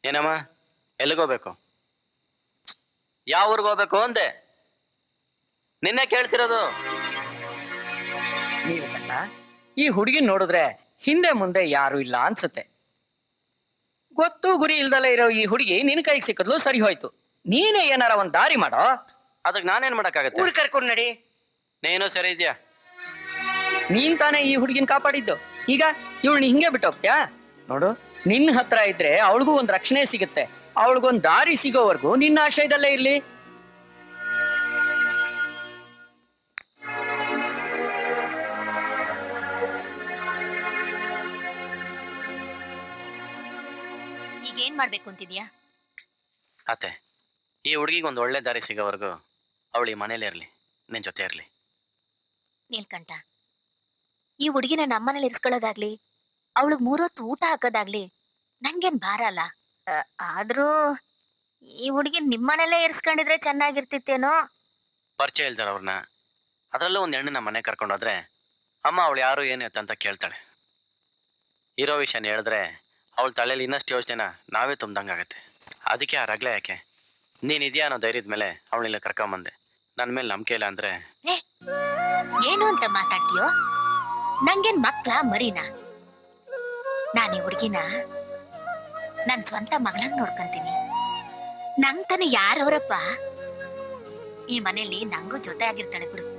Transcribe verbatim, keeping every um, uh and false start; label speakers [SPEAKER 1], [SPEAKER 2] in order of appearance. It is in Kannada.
[SPEAKER 1] ಏನಮ್ಮ ಎಲ್ಲಿಗೋಗ್ಬೇಕು? ಯಾವ ಊರಿಗೆ ಹೋಗ್ಬೇಕು ಅಂದೆ? ನಿನ್ನೆ ಕೇಳ್ತಿರೋದು.
[SPEAKER 2] ನೀವು ಕಣ್ಣ ಈ ಹುಡುಗಿ ನೋಡಿದ್ರೆ ಹಿಂದೆ ಮುಂದೆ ಯಾರು ಇಲ್ಲ ಅನ್ಸುತ್ತೆ. ಗೊತ್ತು ಗುರಿ ಇಲ್ದಲ್ಲ ಇರೋ ಈ ಹುಡುಗಿ ನಿನ್ ಕೈಗೆ ಸಿಕ್ಕದ್ಲು, ಸರಿ ಹೋಯ್ತು. ನೀನೇ ಏನಾರ ಒಂದ್ ದಾರಿ ಮಾಡೋ.
[SPEAKER 1] ಅದಕ್ಕೆ ನಾನೇನ್ ಮಾಡಕ್ಕಾಗತ್ತೆ?
[SPEAKER 2] ಊರ್ ಕರ್ಕೊಂಡ್ ನಡಿ.
[SPEAKER 1] ನೀನು ಸರಿ ಇದೆಯಾ?
[SPEAKER 2] ನೀನ್ ತಾನೇ ಈ ಹುಡುಗಿನ ಕಾಪಾಡಿದ್ದು, ಈಗ ಇವಳನ್ನ ಹಿಂಗೆ ಬಿಟ್ಟು ಹೋಗ್ತ್ಯಾ? ನೋಡು, ನಿನ್ ಹತ್ರ ಇದ್ರೆ ಅವಳಿಗೂ ಒಂದ್ ರಕ್ಷಣೆ ಸಿಗುತ್ತೆ. ಅವಳಿಗೊಂದ್ ದಾರಿ ಸಿಗೋವರೆಗೂ ನಿನ್ನ ಆಶಯದಲ್ಲೇ ಇರ್ಲಿ.
[SPEAKER 3] ಈಗ ಏನ್ ಮಾಡ್ಬೇಕು ಅಂತಿದ್ಯಾ?
[SPEAKER 1] ಅತ್ತೆ, ಈ ಹುಡುಗಿಗೆ ಒಂದು ಒಳ್ಳೆ ದಾರಿ ಸಿಗೋವರೆಗೂ ಅವಳು ಈ ಮನೇಲಿ ಇರ್ಲಿ, ನಿನ್ ಜೊತೆ ಇರ್ಲಿ.
[SPEAKER 3] ನೀಲ್ಕಂಠ, ಈ ಹುಡುಗಿನ ನಮ್ಮನೇಲಿ ಇರ್ಸ್ಕೊಳ್ಳೋದಾಗ್ಲಿ ಅವಳಿಗೆ ಮೂರೊತ್ತು ಊಟ ಹಾಕೋದಾಗ್ಲಿ ನಂಗೇನ್ ಭಾರ ಅಲ್ಲ. ಆದ್ರೂ ಈ ಹುಡುಗಿನ ನಿಮ್ಮನೇಲೇ ಇರ್ಸ್ಕೊಂಡಿದ್ರೆ ಚೆನ್ನಾಗಿರ್ತಿತ್ತೇನೋ.
[SPEAKER 1] ಪರಿಚಯ ಇಲ್ದಾರ ಅವ್ರನ್ನ, ಅದರಲ್ಲೂ ಒಂದು ಹೆಣ್ಣು ನಮ್ಮ ಮನೆ ಕರ್ಕೊಂಡೋದ್ರೆ ಅಮ್ಮ ಅವಳು ಯಾರು ಏನು ಅಂತ ಕೇಳ್ತಾಳೆ. ಇರೋ ವಿಷಯನ ಹೇಳಿದ್ರೆ ಅವಳ ತಲೆಯಲ್ಲಿ ಇನ್ನಷ್ಟು ಯೋಚನೆನ ನಾವೇ ತುಂಬ್ದಂಗಾಗತ್ತೆ. ಅದಕ್ಕೆ ಆ ರಗ್ಲೆ ಯಾಕೆ? ನೀನ್ ಇದೆಯಾ ಅನ್ನೋ ಧೈರ್ಯದ ಮೇಲೆ ಅವಳನ್ನೆಲ್ಲ ಕರ್ಕೊಂಬಂದೆ. ನನ್ನ ಮೇಲೆ ನಂಬಿಕೆ ಇಲ್ಲ ಅಂದ್ರೆ
[SPEAKER 3] ಏನು ಅಂತ ಮಾತಾಡ್ತೀಯೋ? ನಂಗೇನ್ ಮಕ್ಳ ಮರಿನಾ? ನಾನು ಈ ಹುಡುಗಿನ ನನ್ ಸ್ವಂತ ಮಗಳಂಗ್ ನೋಡ್ಕೊಂತೀನಿ. ನಂಗ್ ತಾನೆ ಯಾರವರಪ್ಪ? ಈ ಮನೇಲಿ ನಂಗೂ ಜೊತೆ ಆಗಿರ್ತಾಳೆ ಬಿಡು.